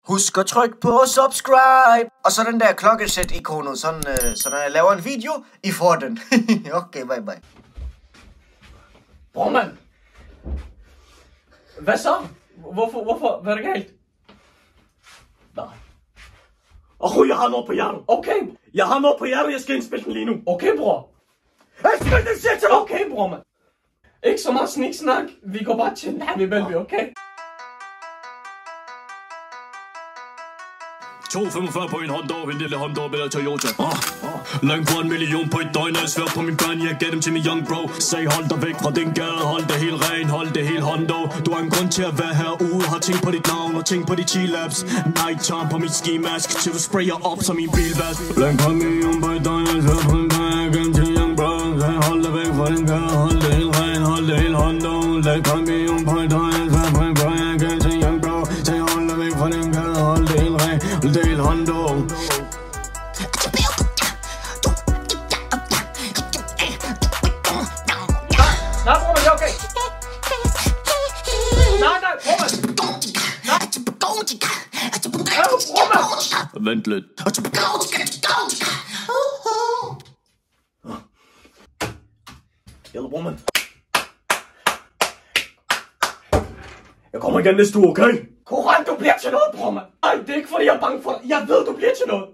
Husk at trykke på subscribe, og så den der klokkesæt-ikonet, sådan, så når jeg laver en video, I får den. Okay, bye bye. Bror, mand. Hvad så? Hvorfor? Hvad er det galt? Nej. Jeg har noget på hjertet. Okay. Jeg har noget på hjertet, jeg skal indspille den lige nu. Okay, bror. Okay, bror, mand. Ikke så meget sniksnak. Vi går bare til Navi Belby, okay? 2,45 på en hånddår, en lille hånddår eller Toyota. Langt på 1 million på et døgn, er svært på min børn, jeg gav dem til min young bro. Sag hold dig væk fra den gade, hold det helt ren, hold det helt hånddår. Du har en grund til at være herude, har tænkt på dit navn og tænkt på de G-labs. Nighttime på mit skimask, til du sprayer op som min bilvask. Langt på 1 million på et døgn, er svært på min børn, jeg gav dem til min young bro. Sag hold dig væk fra den gade, hold det helt ren, hold det helt hånddår. Langt på 1 million på et døgn, er svært på min børn, jeg gav dem til min young bro. Sag hold dig væk fra den gade, hold det helt ren, hold det helt hånddår. Nej, bror, det er okay. Nej, bror, mand. Vent lidt. Jalla, bror, mand. Jeg kommer igen næste uge, okay? Koran, du bliver til noget, bror, mand. Ej, det er ikke fordi, jeg er bange for dig. Jeg ved, du bliver til noget.